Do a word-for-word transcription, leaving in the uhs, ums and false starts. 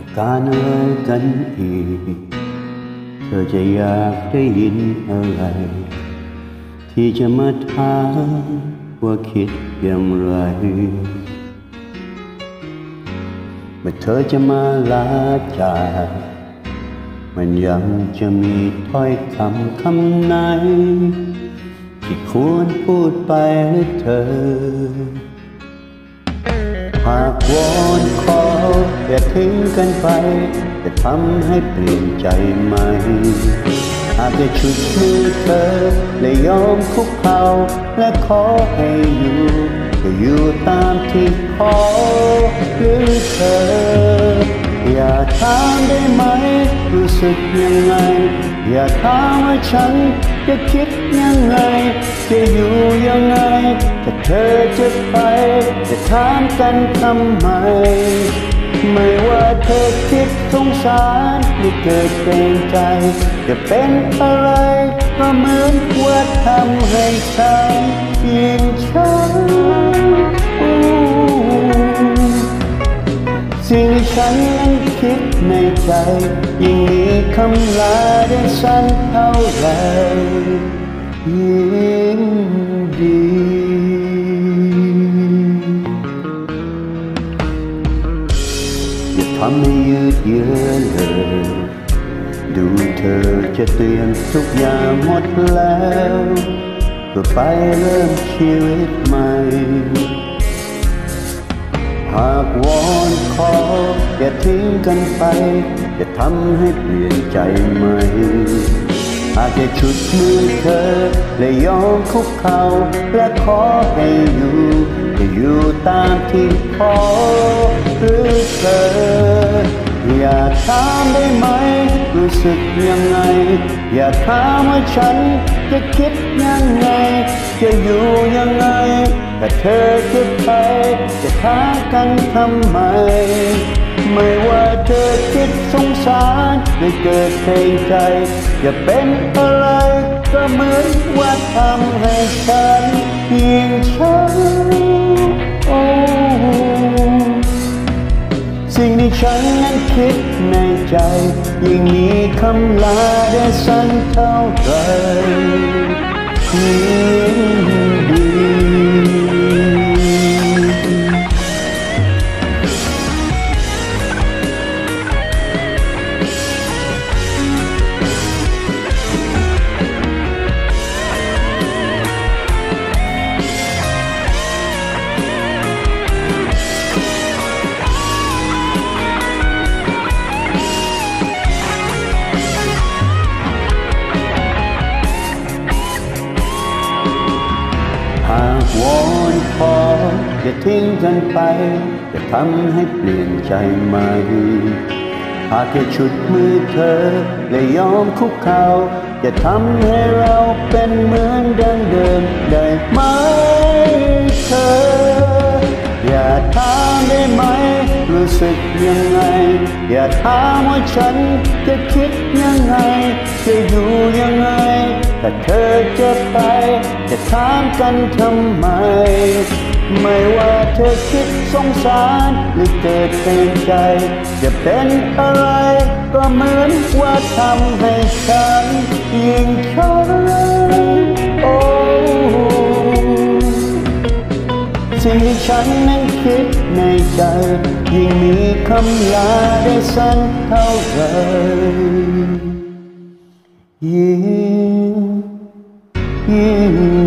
ต้องการอะไรกันอีกเธอจะอยากได้ยินอะไรที่จะมาถามว่าคิดอย่างไรเมื่อเธอจะมาลาจากมันยังจะมีถ้อยคำคำไหนที่ควรพูดไปหรือเธอหากวอนขออย่าทิ้งกันไปจะทำให้เปลี่ยนใจใหม่หากได้ฉุดมือเธอและยอมคุกเข่าและขอให้อยู่ก็อยู่ตามที่ขอหรือเธออย่าถามได้ไหมรู้สึกยังไงอย่าถามว่าฉันจะคิดยังไงจะอยู่ยังไงถ้าเธอจะไปจะถามกันทำไมไม่ว่าเธอคิดสงสารหรือเกิดเกรงใจจะเป็นอะไรก็เหมือนว่าทำให้ฉันยิ่งช้ำสิ่งที่ฉันนั้นคิดในใจยิ่งมีคำลาได้สั้นเท่าไรยิ่งดีอย่าทำให้ยืดเยื้อเลยดูเธอจะเตรียมทุกอย่างหมดแล้วเพื่อไปเริ่มชีวิตใหม่หากวอนขออย่าทิ้งกันไปจะทำให้เปลี่ยนใจใหม่หากได้ฉุดมือเธอและยอมคุกเข่าและขอให้อยู่จะอยู่ตามที่ขอหรือเธออย่าถามได้ไหมรู้สึกยังไงอย่าถามว่าฉันจะคิดยังไงจะอยู่ยังไงถ้าเธอจะไปจะถามกันทำไมไม่ว่าเธอคิดสงสารหรือเกิดเกรงใจจะเป็นอะไรก็เหมือนว่าทำให้ฉันยิ่งช้ำโอ้สิ่งที่ฉันนั้นคิดในใจยิ่งมีคำลาได้สั้นเท่าไรยิ่งดีหากวอนขออย่าทิ้งกันไปจะทำให้เปลี่ยนใจใหม่หากแค่ฉุดมือเธอและยอมคุกเข่าจะทำให้เราเป็นเหมือนดังเดิมได้ไหมเธออย่าถามได้ไหมรู้สึกยังไงอย่าถามว่าฉันจะคิดยังไงจะอยู่ยังไงถ้าเธอจะไปจะถามกันทำไมไม่ว่าเธอคิดสงสารหรือเกิดเกรงใจจะเป็นอะไรก็เหมือนว่าทำให้ฉันยิ่งช้ำโอ้สิ่งที่ฉันนั้นคิดในใจยิ่งมีคำลาได้สั้นเท่าไรยิ่งยิ่ง